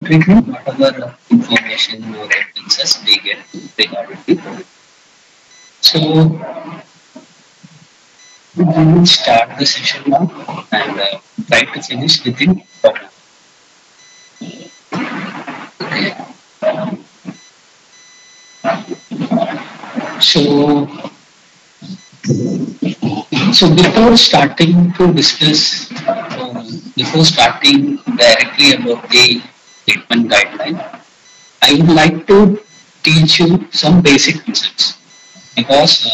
treatment, whatever information or evidences we get regarding it. So we will start the session now and try to finish within 1 hour. So, before starting to discuss, before starting directly about the treatment guideline, I would like to teach you some basic concepts because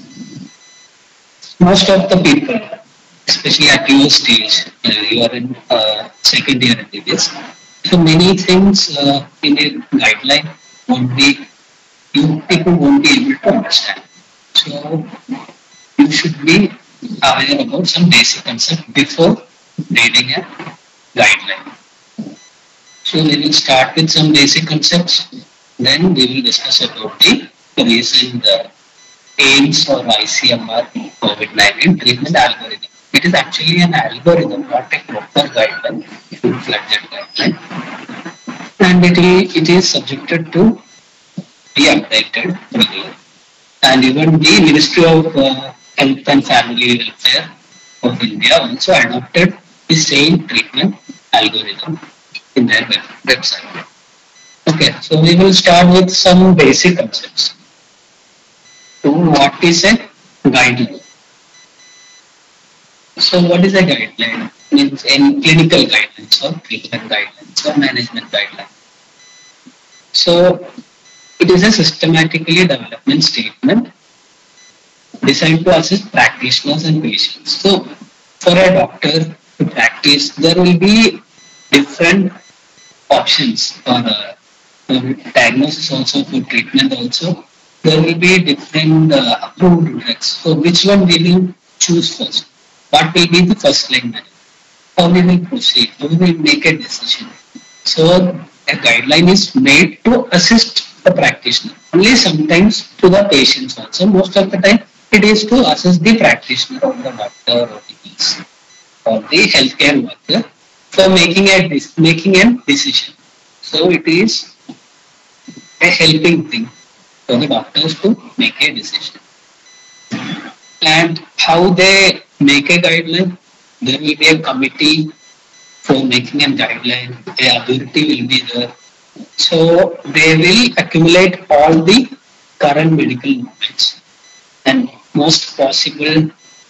most of the people, especially at your stage, you are in second year MBBS, so many things in a guideline won't be you people won't be able to understand. So you should be aware about some basic concept before reading a guideline. So we will start with some basic concepts, then we will discuss about the recent AIMS or ICMR COVID-19 treatment algorithm. It is actually an algorithm, not a proper guideline, full-fledged guideline. And it is subjected to be updated regularly. And even the Ministry of Health and Family Welfare of India also adopted the same treatment algorithm in their website. Okay, so we will start with some basic concepts. So what is a guideline? So what is a guideline? Means any clinical guidelines or treatment guidelines or management guidelines. So it is a systematically development statement designed to assist practitioners and patients. So for a doctor to practice, there will be different options for diagnosis also, for treatment also. There will be different approved drugs. So which one we will choose first? What will be the first line management? How we will proceed? How we will make a decision? So a guideline is made to assist the practitioner. Only sometimes to the patients also. Most of the time it is to assist the practitioner or the doctor or the nurse or the healthcare worker for making a decision. So it is a helping thing for the doctors to make a decision. And how they make a guideline, there will be a committee for making a guideline, a authority will be there. So they will accumulate all the current medical knowledge and most possible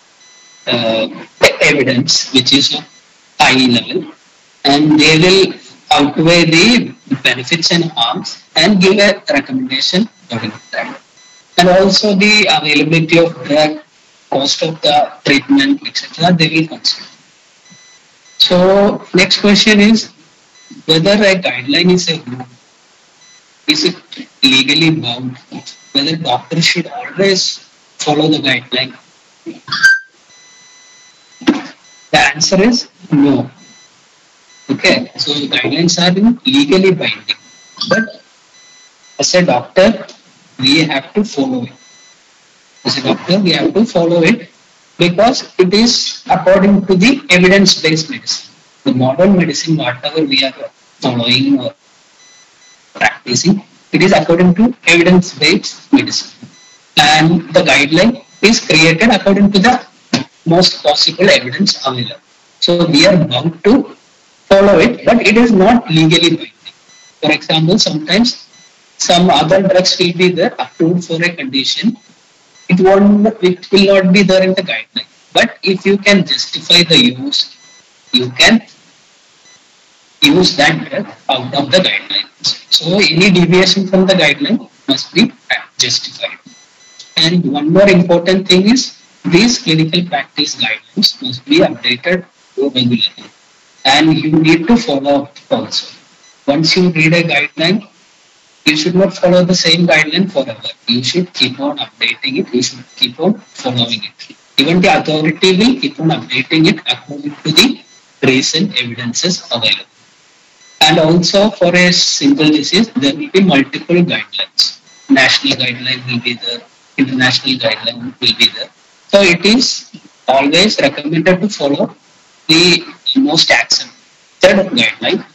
evidence which is of high level, and they will outweigh the benefits and harms and give a recommendation according to that. And also the availability of drug, cost of the treatment, etc. they will consider. So next question is whether a guideline is a rule. Is it legally bound? Whether doctors should always follow the guideline? The answer is no. Okay, so guidelines are legally binding, but as a doctor, we have to follow it. As a doctor, we have to follow it because it is according to the evidence-based medicine. The modern medicine, whatever we are following or practicing, it is according to evidence-based medicine. And the guideline is created according to the most possible evidence available. So we are bound to follow it, but it is not legally binding. For example, sometimes some other drugs will be there approved for a condition. It will not be there in the guideline. But if you can justify the use, you can use that drug out of the guidelines. So any deviation from the guideline must be justified. And one more important thing is these clinical practice guidelines must be updated regularly. And you need to follow up also. Once you read a guideline, you should not follow the same guideline forever. You should keep on updating it. You should keep on following it. Even the authority will keep on updating it according to the recent evidences available. And also for a single disease, there will be multiple guidelines. National guideline will be there. International guideline will be there. So it is always recommended to follow the most accepted guideline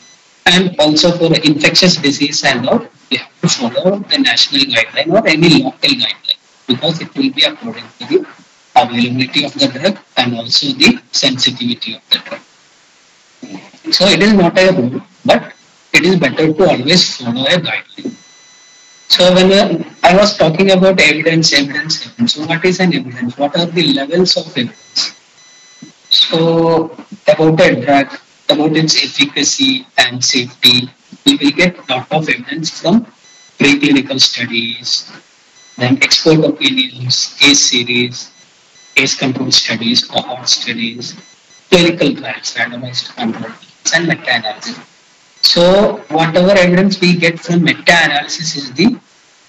And also for infectious disease and all, we have to follow the national guideline or any local guideline because it will be according to the availability of the drug and also the sensitivity of the drug. So it is not a rule, but it is better to always follow a guideline. So when I was talking about evidence. So what is an evidence? What are the levels of evidence? So about a drug, about its efficacy and safety, we will get a lot of evidence from preclinical studies, then expert opinions, case series, case control studies, cohort studies, clinical trials, randomized control, and meta-analysis. So whatever evidence we get from meta-analysis is the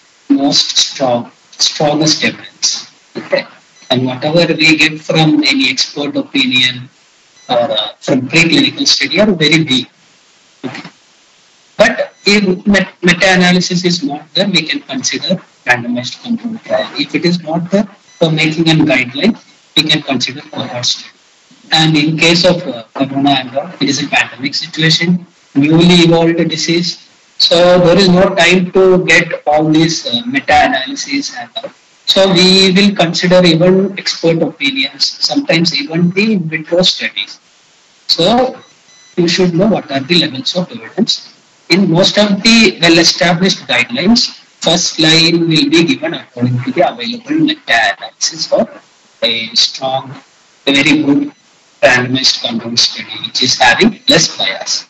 strongest evidence. Okay. And whatever we get from any expert opinion or from preclinical study are very weak. Okay. But if meta-analysis is not there, we can consider randomized control trial. If it is not there, for making a guideline, we can consider cohort study. And in case of corona and all, it is a pandemic situation, newly evolved disease. So there is no time to get all these meta-analysis and all. So we will consider even expert opinions, sometimes even the in vitro studies. So you should know what are the levels of evidence. In most of the well-established guidelines, first line will be given according to the available meta-analysis or a strong, a very good randomized control study, which is having less bias.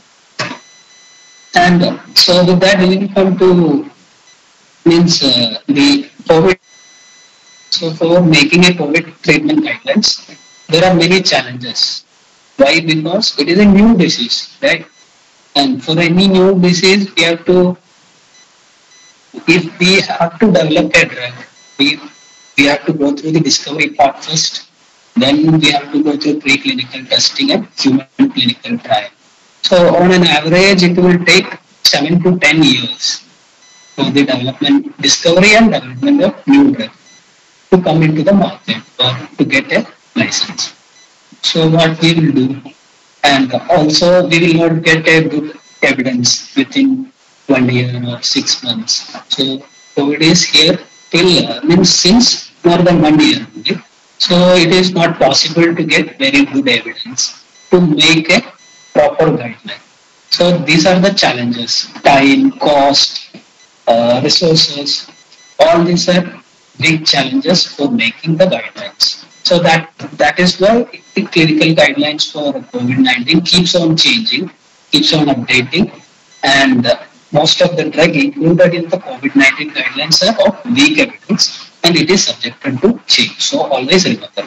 And so with that, we will come to means the COVID. So for making a COVID treatment guidelines, there are many challenges. Why? Because it is a new disease, right? And for any new disease, we have to, if we have to develop a drug, we have to go through the discovery part first. Then we have to go through preclinical testing and human clinical trial. So on an average, it will take 7 to 10 years for the discovery and development of new drug to come into the market or to get a license. So what we will do, and also we will not get a good evidence within 1 year or 6 months. So COVID is here till means since more than 1 year. Okay? So it is not possible to get very good evidence to make a proper guideline. So these are the challenges: time, cost, resources. All these are big challenges for making the guidelines. So that is why the clinical guidelines for COVID-19 keeps on changing, keeps on updating, and most of the drug included in the COVID-19 guidelines are of weak evidence, and it is subjected to change. So always remember.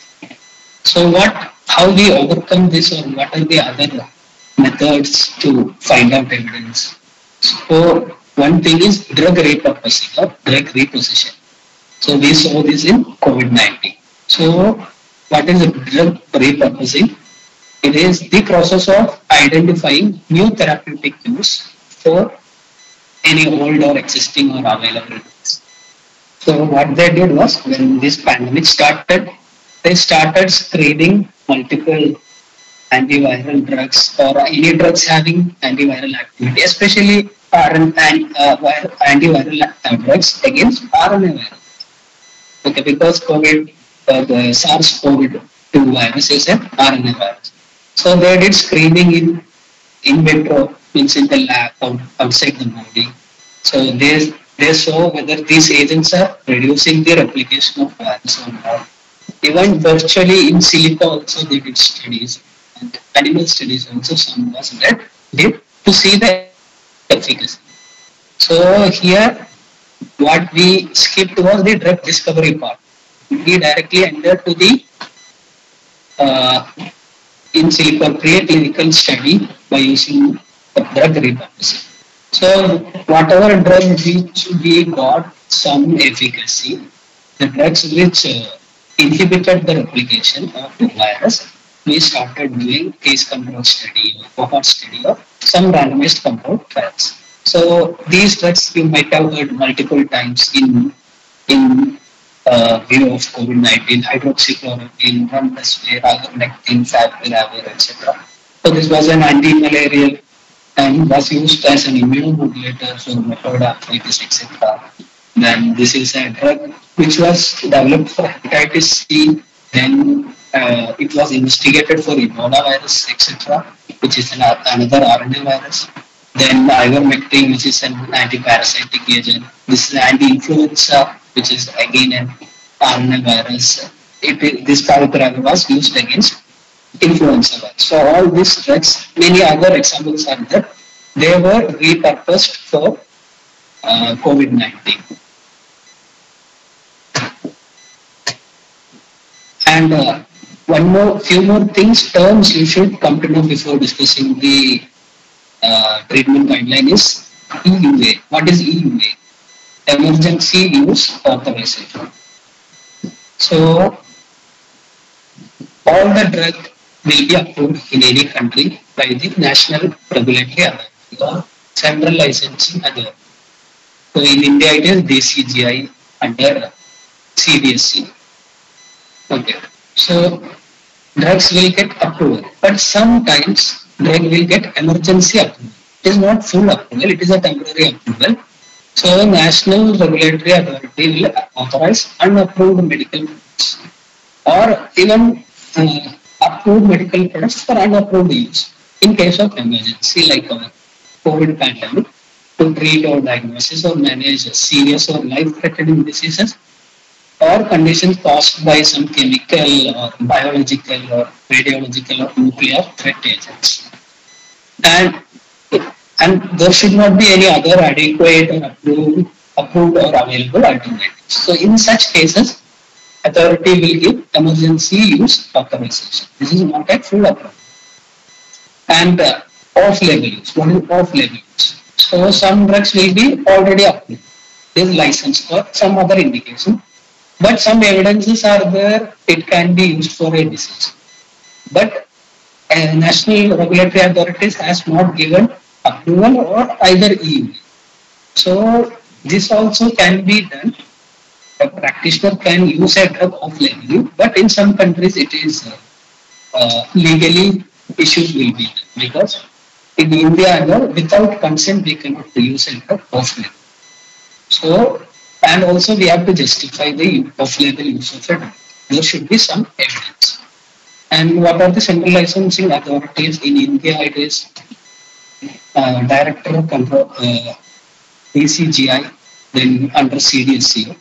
So how we overcome this, or what are the other methods to find out evidence? So one thing is drug repurposing or drug reposition. So we saw this in COVID-19. So what is drug repurposing? It is the process of identifying new therapeutic use for any old or existing or available drugs. So what they did was, when this pandemic started, they started screening multiple antiviral drugs or any drugs having antiviral activity, especially antiviral drugs against RNA virus. Okay, because the SARS-CoV-2 virus is an RNA virus. So they did screening in vitro, means in the lab outside the body. So they saw whether these agents are reducing the replication of virus or not. Even virtually in silico also they did studies, and animal studies also some was did to see the efficacy. So here what we skipped was the drug discovery part. We directly entered to the in silico preclinical study by using drug repurposing. So whatever drug which we got some efficacy, the drugs which inhibited the replication of the virus, we started doing case control study, cohort study, or some randomized control trials. So these drugs you might have heard multiple times in view of COVID-19: hydroxychloroquine, remdesivir, ivermectin, favipiravir, etc. So this was an anti-malarial and was used as an immunomodulator for rheumatoid arthritis, etc. Then this is a drug which was developed for hepatitis C. Then it was investigated for Ebola virus, etc., which is another RNA virus. Then ivermectin, which is an anti-parasitic agent. This is anti-influenza, which is again an RNA virus. This paragraph was used against influenza virus. So all these drugs, many other examples are there. They were repurposed for COVID-19. And few more things, terms you should come to know before discussing the treatment guideline is EUA. What is EUA? Emergency Use Authorization. So all the drug will be approved in any country by the National Regulatory Authority or Central Licensing Authority. So in India it is DCGI under CDSC. Okay. So drugs will get approved, but sometimes drug will get emergency approval. It is not full approval, it is a temporary approval. So National Regulatory Authority will authorize unapproved medical products or even approved medical products for unapproved use in case of emergency like our COVID pandemic to treat or diagnose or manage serious or life-threatening diseases or conditions caused by some chemical or biological or radiological or nuclear threat agents. And there should not be any other adequate or approved or available alternatives. So in such cases, authority will give emergency use authorization. This is not a full approval. And off-label use. What is off-label use? So some drugs will be already approved. There is license for some other indication. But some evidences are there, it can be used for a disease. But national regulatory authorities has not given approval or either EU. So this also can be done. A practitioner can use a drug off-label, but in some countries it is legally issues will be there because in India without consent we cannot use a drug off-label. So and also we have to justify the off-label use of it. There should be some evidence. And what are the central licensing authorities in India? It is Director of Control, DCGI, then under CDSC.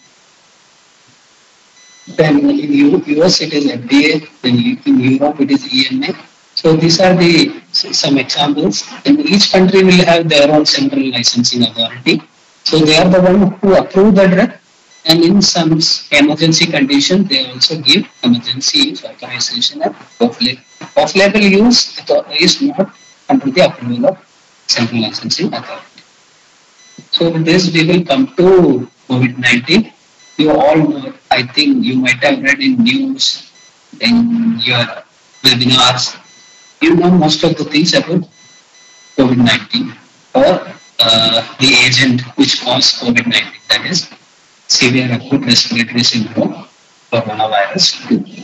Then in US it is FDA, then in Europe it is EMA. So these are the some examples. And each country will have their own central licensing authority. So they are the one who approve the drug, and in some emergency condition, they also give emergency use authorization of off-label. Off-label use is not under the approval of central licensing authority. So with this, we will come to COVID-19. You all know, I think you might have read in news, in your webinars, you know most of the things about COVID-19 or the agent which caused COVID-19, that is severe acute respiratory syndrome, coronavirus.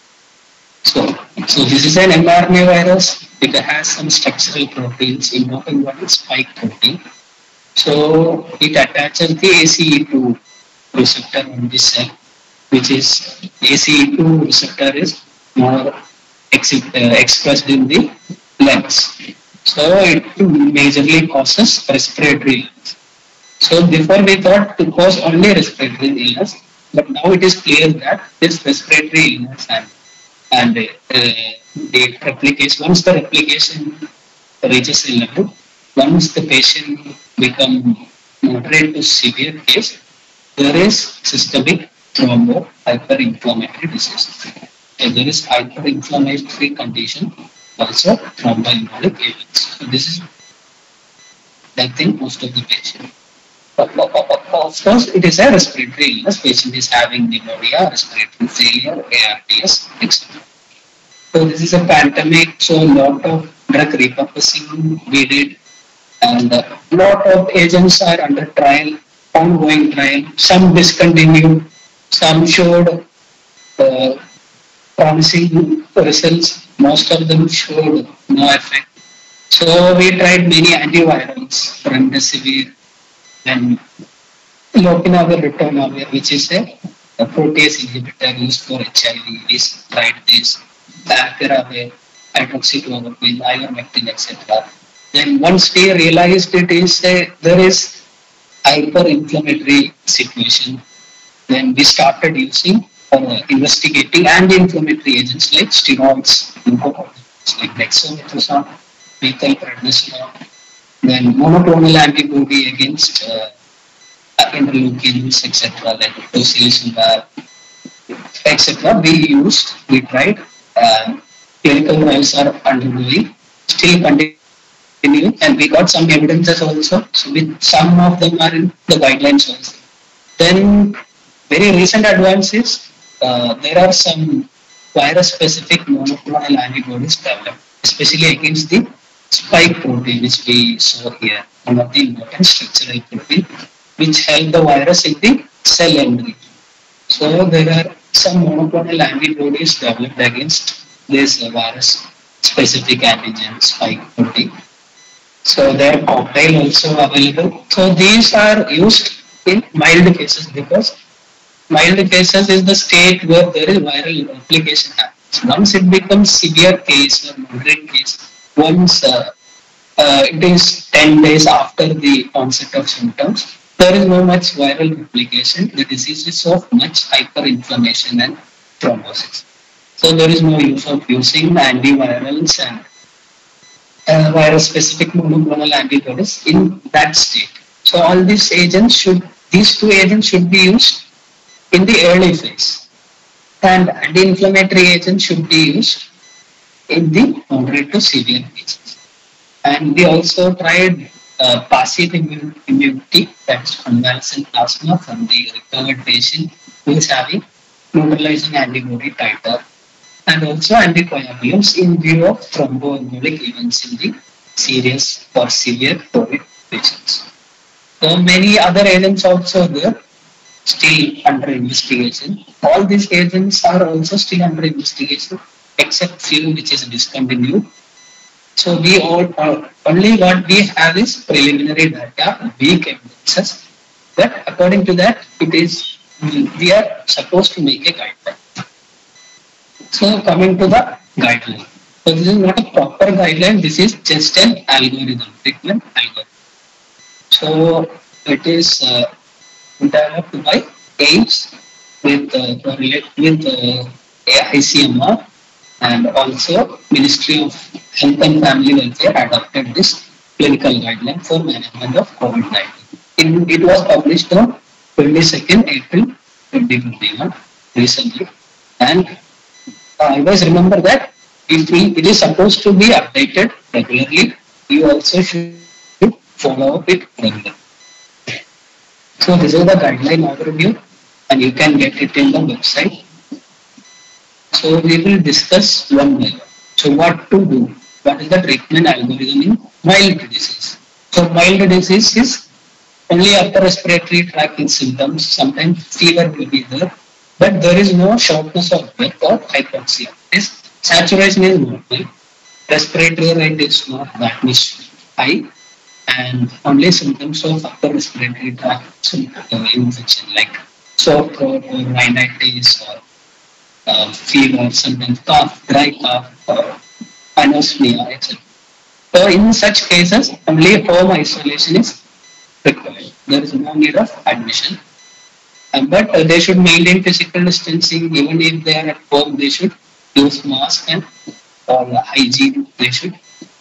So this is an mRNA virus. It has some structural proteins, involving one is spike protein. So it attaches the ACE2 receptor on this cell, which is ACE2 receptor is more expressed in the lungs. So it majorly causes respiratory illness. So before we thought to cause only respiratory illness, but now it is clear that this respiratory illness and the replication, once the replication reaches a level, once the patient become moderate to severe case, there is systemic thrombo hyperinflammatory disease. So there is hyperinflammatory condition, also thromboembolic agents. So this is the thing most of the patient. Of course, it is a respiratory illness. Patient is having pneumonia, respiratory failure, ARDS, etc. So this is a pandemic. So a lot of drug repurposing we did, and a lot of agents are under trial, ongoing trial. Some discontinued, some showed promising results. Most of them showed no effect. So we tried many antivirals, remdesivir and lopinavir, ritonavir, which is a protease inhibitor used for HIV. We tried this, dapirave, hydroxychloroquine, ivermectin, etc. Then once we realized there is hyperinflammatory situation, then we started using or investigating anti-inflammatory agents like steroids, like dexamethasone, methylprednisolone, then monoclonal antibody against interleukins, etc., like tocilizumab, etc. We tried. Clinical trials are undergoing, still continuing, and we got some evidences also. So with some of them are in the guidelines also. Then very recent advances, there are some virus-specific monoclonal antibodies developed, especially against the spike protein, which we saw here, one of the important structural protein, which help the virus in the cell entry. So there are some monoclonal antibodies developed against this virus-specific antigen spike protein. So their cocktail also available. So these are used in mild cases because mild cases is the state where there is viral replication happens. Once it becomes severe case or moderate case, once it is 10 days after the onset of symptoms, there is no much viral replication. The disease is of much hyperinflammation and thrombosis. So there is no use of using antivirals and virus-specific monoclonal antibodies in that state. So all these two agents should be used in the early phase, and anti-inflammatory agents should be used in the moderate to severe cases. And we also tried passive immunity, that's convalescent plasma from the recovered patient who is having neutralizing antibody titer, and also anticoagulants in view of thromboembolic events in the serious or severe COVID patients. So many other agents also there still under investigation. All these agents are also still under investigation, except few which is discontinued. So we all only what we have is preliminary data, weak evidences. But according to that, it is we are supposed to make a guideline. So coming to the guideline. So this is not a proper guideline. This is just an algorithm, treatment algorithm. So it is developed by AIMS with ICMR, and also Ministry of Health and Family Welfare adopted this clinical guideline for management of COVID-19. It was published on 22nd April 2021 recently, and I always remember that it is supposed to be updated regularly. You also should follow up it regularly. So this is the guideline overview, and you can get it in the website. So we will discuss one by one. So what to do? What is the treatment algorithm in mild disease? So mild disease is only upper respiratory tract symptoms. Sometimes fever will be there, but there is no shortness of breath or hypoxia. This saturation is normal. Respiratory rate is not that much high, and only symptoms of upper respiratory tract infection like sore throat or rhinitis or fever, sometimes cough, dry cough, anosmia, etc. So in such cases, only home isolation is required. There is no need of admission. But they should maintain physical distancing. Even if they are at home, they should use mask and hygiene. They should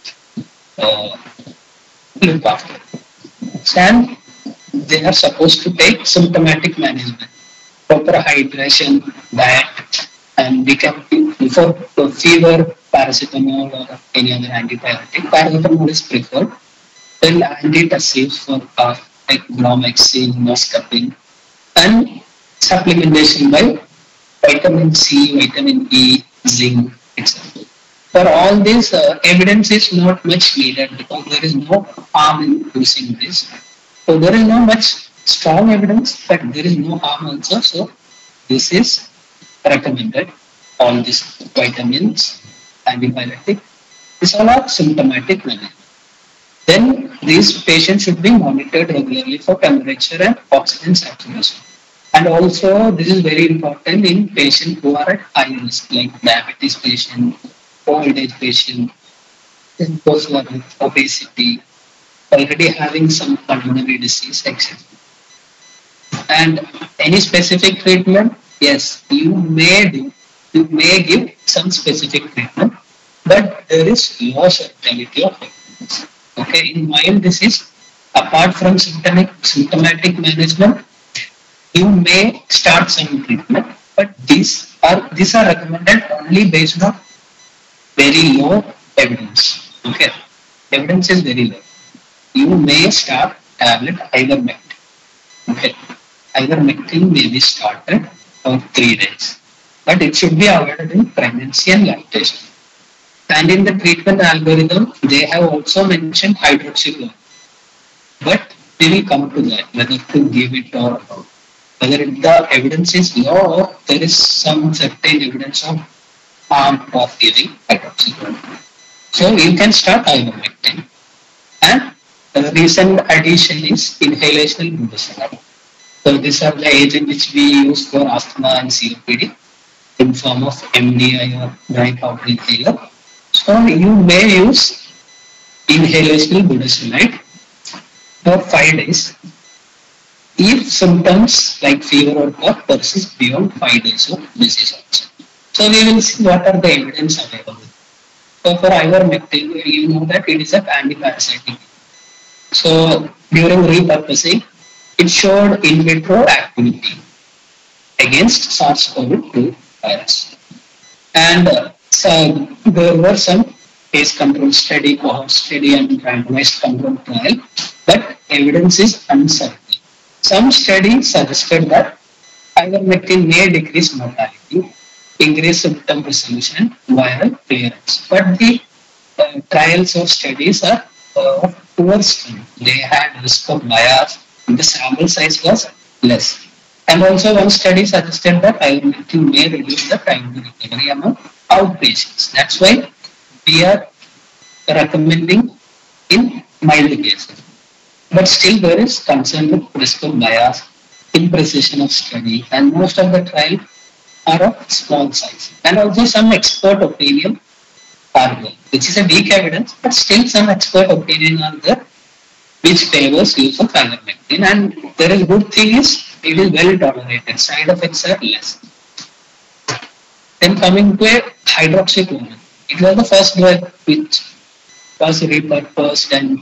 look after. And they are supposed to take symptomatic management, proper hydration, diet, and we can for fever, paracetamol or any other antibiotic. Paracetamol is preferred. Then antitussives for cough like bromhexine, noscapine, and supplementation by vitamin C, vitamin E, zinc, etc. For all this, evidence is not much needed because there is no harm in using this. So there is no much strong evidence, but there is no harm also. So this is recommended. All these vitamins, antibiotic, these all are symptomatic management. then these patients should be monitored regularly for temperature and oxygen saturation. And also, this is very important in patients who are at high risk, like diabetes patient, old age patient, then those who are with obesity, already having some pulmonary disease, etc. And any specific treatment, yes, you may give some specific treatment, but there is no certainty of effectiveness. Okay, in mild disease, apart from symptomatic management, you may start some treatment, but these are recommended only based on very low evidence. Okay, evidence is very low. You may start tablet ivermectin. Okay, ivermectin may be started for 3 days, but it should be avoided in pregnancy and lactation. And in the treatment algorithm, they have also mentioned hydroxychloroquine, but we will come to that whether to give it or whether the evidence is low or there is some certain evidence of harm of giving hydroxychloroquine. So you can start ivermectin. And the recent addition is inhalational budesonide. So these are the agents which we use for asthma and COPD in form of MDI or dry powder inhaler. So you may use inhalational budesonide for 5 days if symptoms like fever or cough persist beyond 5 days of disease onset. So we will see what are the evidence available. So for ivermectin, you know that it is an antiparasitic. So during repurposing, it showed in vitro activity against SARS-CoV-2 virus. And so there were some case control study, cohort study, and randomized control trial, but evidence is uncertain. Some studies suggested that ivermectin may decrease mortality, increase symptom resolution, viral clearance. But the trials or studies are of poor strength. They had risk of bias. The sample size was less. And also one study suggested that ivermectin may reduce the time to recovery among outpatients. That's why we are recommending in mild cases. But still there is concern with risk of bias, imprecision of study, and most of the trials are of small size. And also some expert opinion are there, which is a weak evidence, but still some expert opinion are there which favors use of ivermectin. And there is good thing is it is well tolerated, side effects are less. Then coming to a hydroxychloroquine, it was the first drug which was repurposed and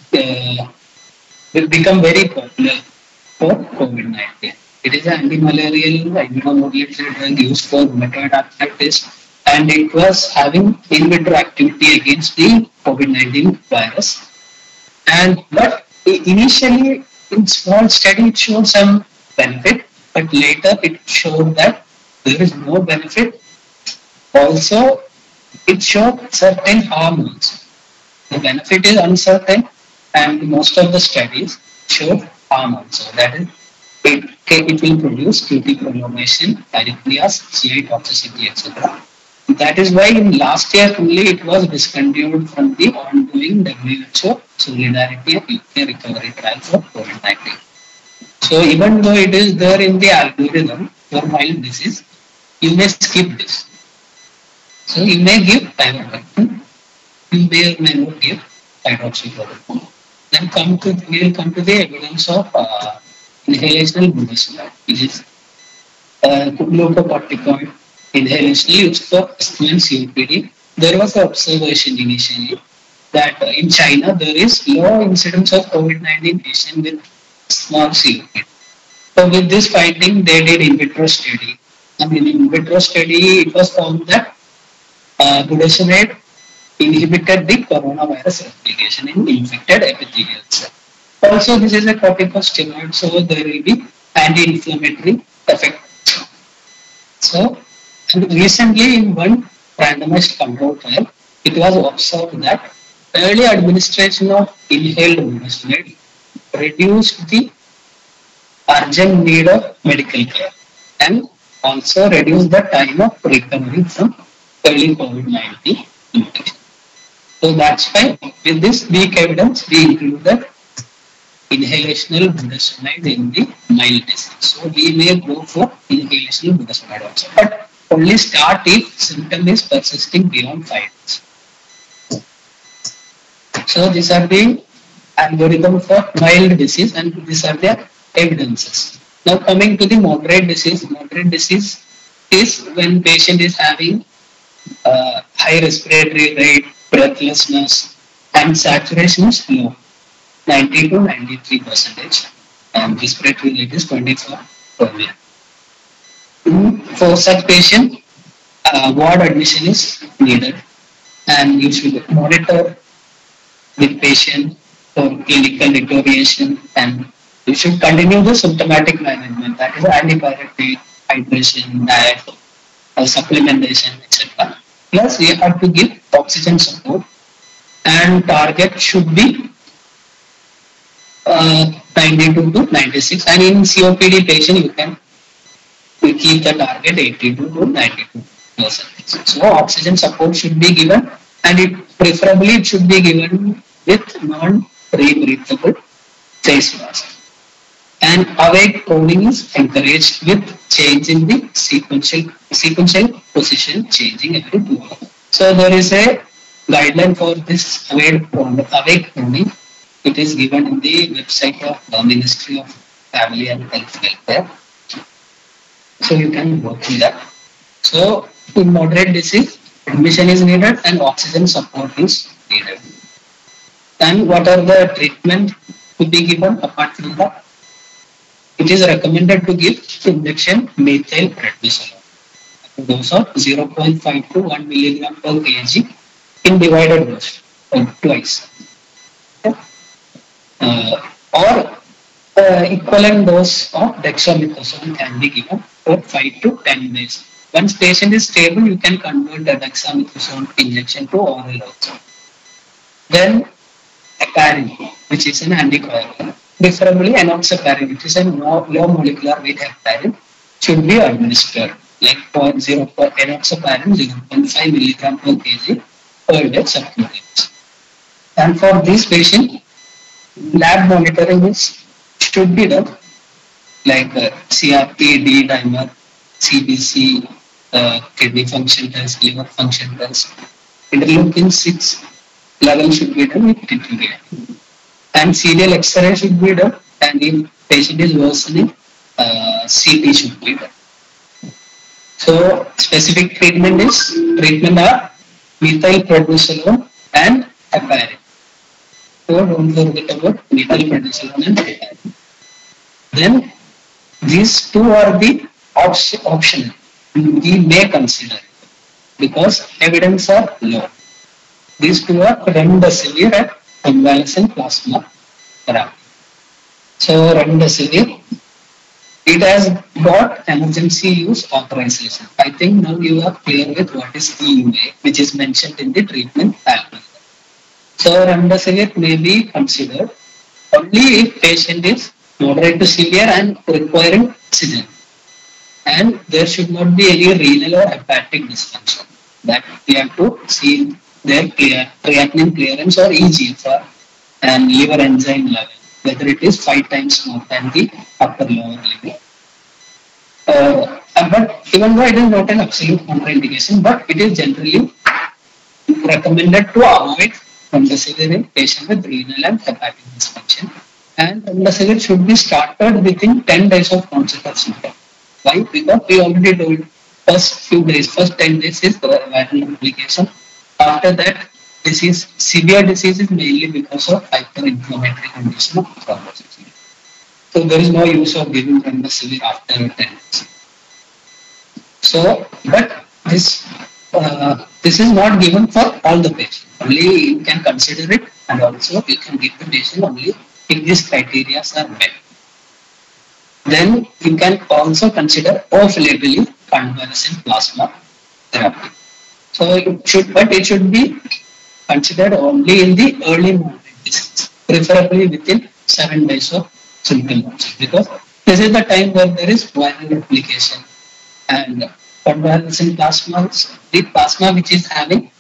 will become very popular for COVID-19. It is an anti-malarial immunomodulatory drug used for rheumatoid arthritis, and it was having in vitro activity against the COVID-19 virus. And but initially in small study it showed some benefit, but later it showed that there is no benefit. Also, it showed certain harm also. The benefit is uncertain, and most of the studies show harm also. That is, it will produce QT prolongation, arrhythmias, GI toxicity, etc. That is why in last year only it was discontinued from the ongoing WHO Solidarity and UK recovery trial for COVID-19. So even though it is there in the algorithm for mild disease, you may skip this. So you may give ivermectin, you may or may not give hydroxychloroquine. Then we will come to the evidence of inhalational budesonide, which is glucocorticoid inhalation used for asthma and COPD. There was an observation initially that in China there is low incidence of COVID-19 patients with small COPD. So with this finding, they did in vitro study. And in vitro study, it was found that budesonide inhibited the coronavirus replication in infected epithelial cells. Also, this is a corticosteroid, so there will be anti-inflammatory effect. So, and recently in one randomized control trial, it was observed that early administration of inhaled budesonide reduced the urgent need of medical care and also reduced the time of recovery from early COVID-19 infection. So that's why with this weak evidence, we included inhalational budesonide in the mild disease. So we may go for inhalational budesonide also, but only start if symptom is persisting beyond 5 days. So these are the algorithm for mild disease, and these are the evidences. Now coming to the moderate disease is when patient is having high respiratory rate, breathlessness, and saturation is low, 90 to 93%, and respiratory rate is 24 per minute. For such patient, ward admission is needed, and you should monitor the patient for clinical deterioration, and you should continue the symptomatic management, that is antipyretic, hydration, diet, supplementation, etc. Plus, we have to give oxygen support, and target should be 92 to 96, and in COPD patient you can keep the target 82 to 92%. So oxygen support should be given, and preferably it should be given with non-rebreathable face mask. And awake coding is encouraged with change in the sequential position changing every 2 hours. So there is a guideline for this awake coding. It is given in the website of the Ministry of Family and Health Welfare. So you can work with that. So in moderate disease, admission is needed and oxygen support is needed. And what are the treatment to be given apart from that? It is recommended to give injection methyl prednisolone. Dose of 0.5 to 1 milligram per kg in divided dose twice. Or equivalent dose of dexamethasone can be given for 5 to 10 days. Once patient is stable, you can convert the dexamethasone injection to oral also. Then heparin, which is an anticoagulant, preferably enoxaparin, which is a low molecular weight heparin, should be administered like 0.0 for enoxaparin 0.5 milligram per kg per day subcutaneous. And for this patient, lab monitoring should be done, like CRP, D dimer, CBC, kidney function test, liver function test. Interleukin 6 level should be done with titration. And serial X-ray should be done, and if patient is worsening, CT should be done. So specific treatment are methyl prednisolone and heparin. So don't forget about methyl prednisolone and heparin. Then these two are the optional. We may consider it because evidence are low. These two are remdesivir and convalescent plasma therapy. So remdesivir, it has got emergency use authorization. I think now you are clear with what is EUA, which is mentioned in the treatment algorithm. So remdesivir may be considered only if patient is moderate to severe and requiring oxygen, and there should not be any renal or hepatic dysfunction. That we have to see their creatinine clearance or eGFR and liver enzyme level, whether it is 5 times more than the upper lower limit. But even though it is not an absolute contraindication, but it is generally recommended to avoid remdesivir in patient with renal and hepatic dysfunction. And remdesivir should be started within 10 days of onset of symptom. Why? Because we already told first 10 days is the viral complication. After that, severe disease is mainly because of hyperinflammatory condition of thrombosis. So there is no use of giving remdesivir after 10 days. So, but this is not given for all the patients. Only you can consider it, and also you can give the patient only if these criteria are met. Then you can also consider off-label convalescent plasma therapy. So it should be considered only in the early moderate disease, preferably within 7 days of symptoms, because this is the time where there is viral replication, and convalescent plasma, the plasma which is having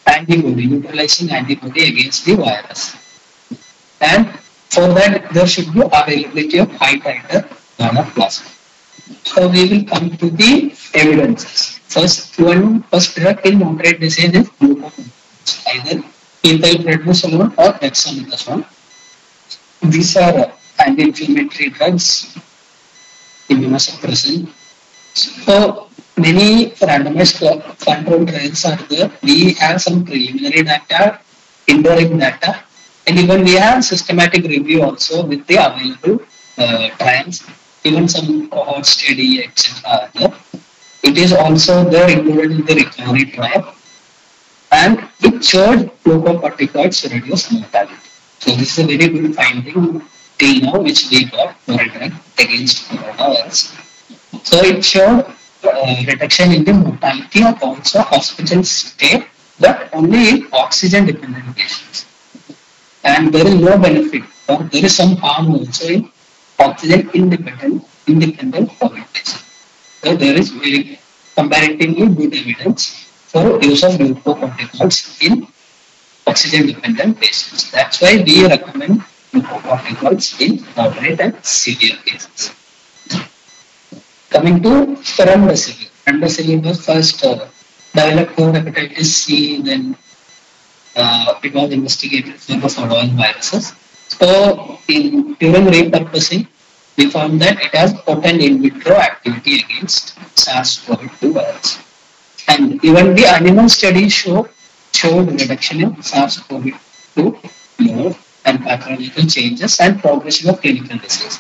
antibody, neutralizing antibody against the virus. And for that, there should be availability of high titer donor plasma. So we will come to the evidences. First drug in moderate disease is glucocorticoids, either ethyl prednisolone or dexamethasone. These are anti-inflammatory drugs, immunosuppressant. So many randomized control trials are there. We have some preliminary data, indirect data, and even we have systematic review also with the available trials, even some cohort study, etc. It is also there included in the recovery trial, and it showed glucocorticoids reduce mortality. So this is a very good finding till now, which we got for a drug against coronavirus. So it showed reduction in the mortality of also hospital stay, but only in oxygen dependent patients. And there is no benefit, or there is some harm also in oxygen independent COVID patients. So there is very comparatively good evidence for use of glucocorticoids in oxygen dependent patients. That's why we recommend glucocorticoids in moderate and severe cases. Coming to remdesivir. Remdesivir was first developed for hepatitis C, then it was investigated for the following viruses. So, during repurposing, we found that it has potent in vitro activity against SARS-CoV-2 virus. And even the animal studies showed reduction in SARS-CoV-2 load and pathological changes and progression of clinical disease.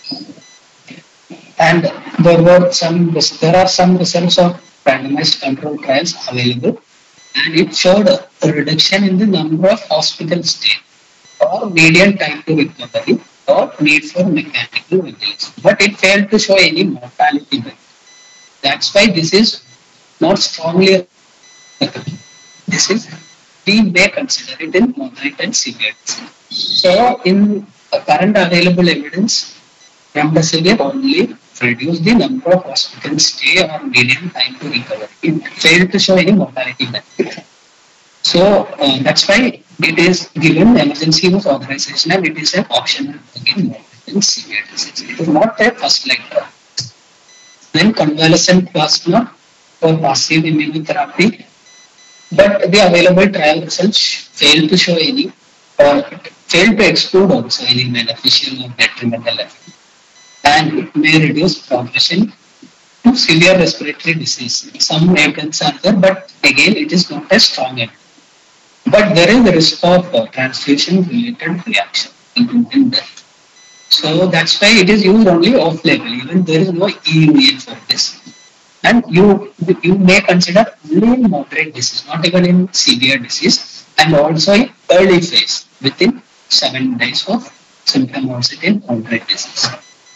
And there are some results of randomized control trials available, and it showed a reduction in the number of hospital stays or median time to recovery or need for mechanical ventilation. But it failed to show any mortality benefit. That's why this is not strongly recommended. This is, we may consider it in moderate and severe disease. So in current available evidence, remdesivir only reduce the number of hospital stay or median time to recover. It failed to show any mortality benefit. So that's why it is given emergency use authorization, and it is an optional again in severe disease. It is not a first line drug. Then convalescent plasma for passive immunotherapy, but the available trial results failed to show any, or failed to exclude also any beneficial or detrimental effect. And it may reduce progression to severe respiratory disease. Some evidence are there, but again, it is not a strong evidence. But there is a risk of transfusion-related reaction, including death. So that's why it is used only off-label. Even there is no EUA for this. And you may consider only in moderate disease, not even in severe disease, and also in early phase within 7 days of symptom onset in moderate disease.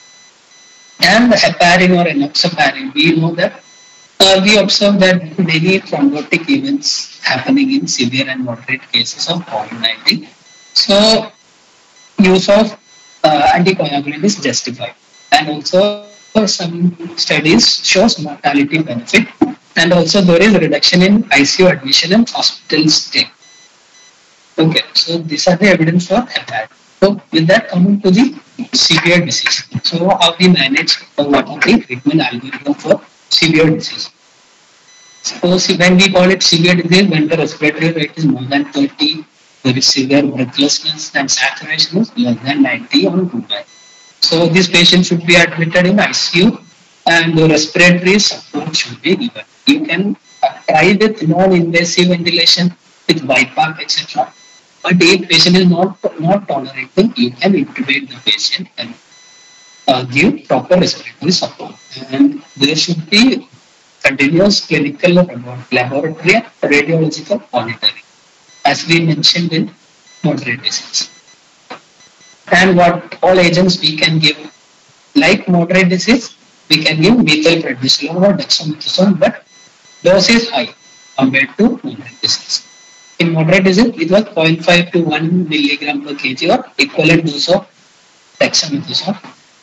And heparin or enoxaparin, we know that we observe that many thrombotic events happening in severe and moderate cases of COVID-19. So, use of anticoagulant is justified. And also, some studies shows mortality benefit. And also, there is a reduction in ICU admission and hospital stay. Okay, so these are the evidence for heparin. So, with that, coming to the severe disease. So, how we manage what are the treatment algorithm for severe disease? Suppose when we call it severe disease, when the respiratory rate is more than 30, there is severe breathlessness and saturation is less than 90 on 2 So this patient should be admitted in ICU and the respiratory support should be given. You can try with non-invasive ventilation with BiPAP, etc. But if patient is not tolerating, you can intubate the patient and give proper respiratory support. And there should be continuous clinical laboratory and radiological monitoring, as we mentioned in moderate disease. And what all agents we can give, like moderate disease, we can give methyl prednisolone or dexamethasone, but dose is high compared to moderate disease. In moderate disease, it was 0.5 to 1 milligram per kg or equivalent dose of dexamethasone.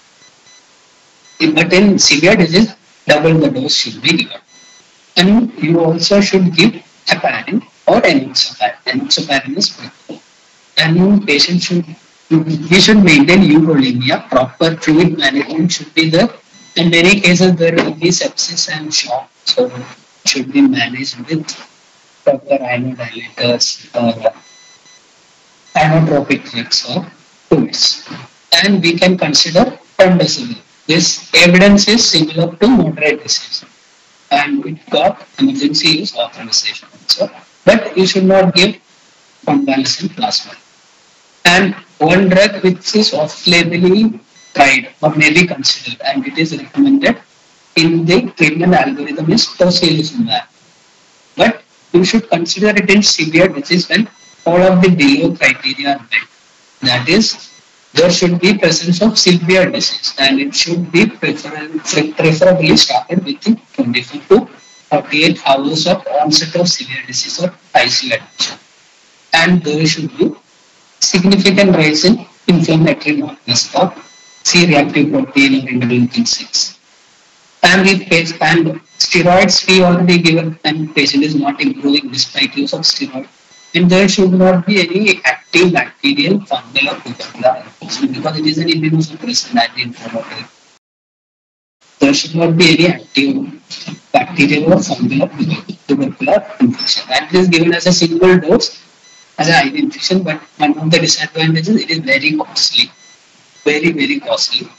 But in severe disease, double the dose should be given. And you also should give heparin or enoxaparin. Enoxaparin is preferred. And patient should we should maintain euvolemia. Proper fluid management should be there. In many cases, there will be sepsis and shock, so it should be managed with proper inodilators or inotropic drugs or fluids. And we can consider remdesivir. This evidence is similar to moderate disease, and it got emergency use authorization also. But you should not give convalescent plasma. And one drug which is off-labelly tried or may be considered, and it is recommended in the treatment algorithm is tocilizumab. But you should consider it in severe disease when all of the below criteria are met. That is, there should be presence of severe disease, and it should be preferably started within 24 to 48 hours of onset of severe disease or ICU admission. And there should be significant rise in inflammatory markers of C-reactive protein or interleukin 6. And if and steroids we already given and patient is not improving despite use of steroid, and there should not be any active bacterial, fungal or tubercular infection because it is an immunosuppressant anti-inflammatory. There should not be any active bacterial or fungal or tubercular infection. And it is given as a single dose as an IV infusion, but one of the disadvantages, it is very costly, very costly.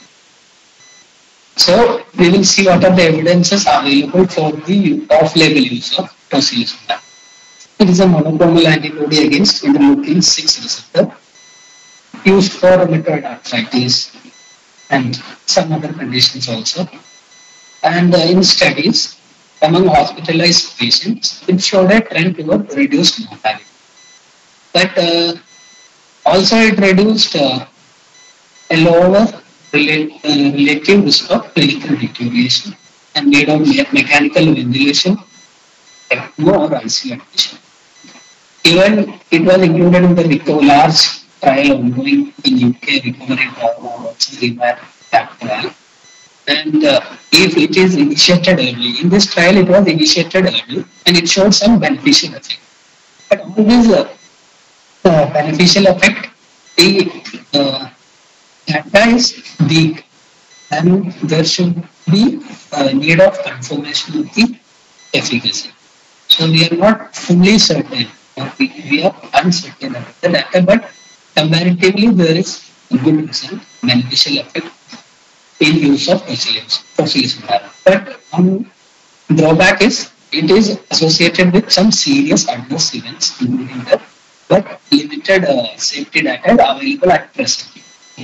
So we will see what are the evidences available for the off-label use of tocilizumab. It is a monoclonal antibody against interleukin 6 receptor used for rheumatoid arthritis and some other conditions also. And in studies among hospitalized patients, it showed a trend toward reduced mortality. But also it reduced a lower relative risk of clinical deterioration and need of mechanical ventilation, ECMO or ICU admission. Even it was included in the large trial ongoing in UK, recovery trauma, trial. And if it is initiated early, in this trial it was initiated early and it showed some beneficial effect. But all these beneficial effect, the data is weak and there should be need of confirmation of the efficacy. So we are not fully certain, or we are uncertain about the data, but comparatively there is a good result, beneficial effect in use of tocilizumab. But one drawback is it is associated with some serious adverse events, including that, but limited safety data is available at present.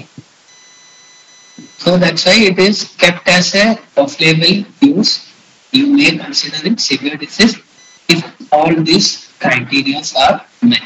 So that's why it is kept as a off-label use. You may consider it severe disease if all these criteria are met.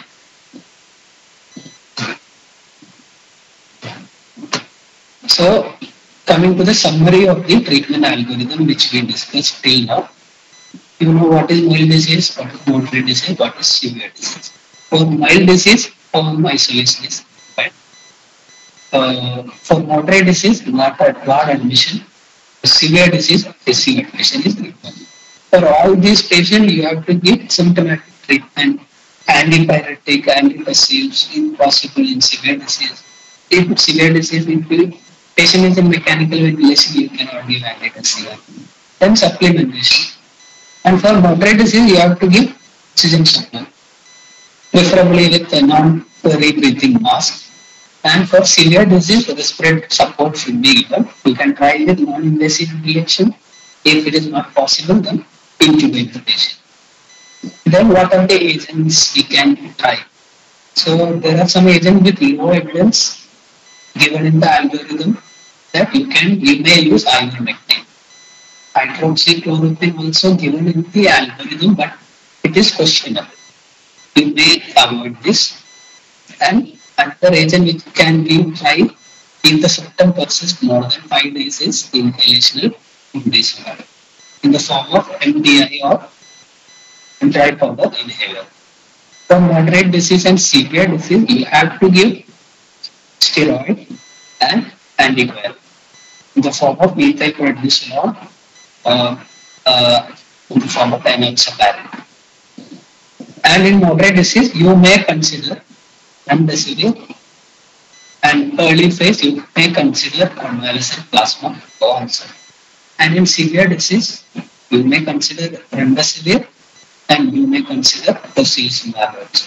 So coming to the summary of the treatment algorithm which we discussed till now, you know what is mild disease, what is moderate disease, what is severe disease. For mild disease, home isolation is required. For moderate disease, not admission. For severe disease, ICU admission is required. For all these patients, you have to give symptomatic treatment, antipyretic, antidepressives, if possible in severe disease. If severe disease, if the patient is in mechanical ventilation, you cannot give antidepressive. Then supplementation. And for moderate disease, you have to give oxygen supply, preferably with a non-rebreathing mask. And for severe disease, respiratory support should be given. You can try with non-invasive ventilation. If it is not possible, then intubate the patient. Then what are the agents we can try? So there are some agents with low evidence given in the algorithm that you may use ivermectin. Hydroxychloroquine also given in the algorithm, but it is questionable. You may avoid this. And another agent which can be tried if the symptom persists more than 5 days is inhalational imidazolone in the form of MDI or dry powder inhaler. For moderate disease and severe disease, you have to give steroid and antiviral in the form of methylprednisolone in the form of enoxaparin. And in moderate disease, you may consider remdesivir, and early phase you may consider convalescent plasma also. And in severe disease, you may consider remdesivir and you may consider tocilizumab also.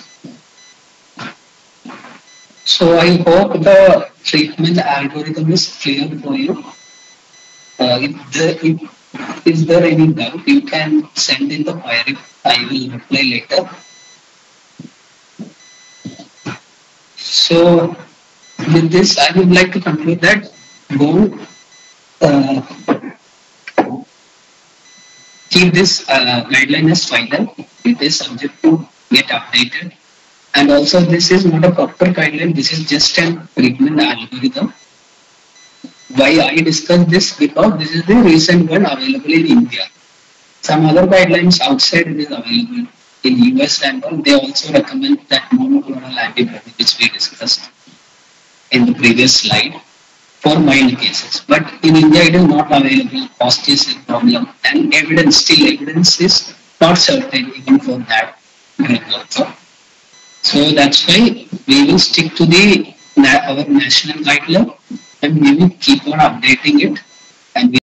So I hope the treatment algorithm is clear for you. If there any doubt, you can send in the query. I will reply later. So with this, I would like to conclude that go uh, keep this guideline as final. It is subject to get updated. And also, this is not a proper guideline. This is just an treatment algorithm. Why I discuss this? Because this is the recent one available in India. Some other guidelines outside it is available in US and all. They also recommend that monoclonal antibody, which we discussed in the previous slide, for mild cases. But in India, it is not available. Cost is a problem, and evidence is not certain even for that drug also. So that's why we will stick to our national guideline, and we will keep on updating it, and we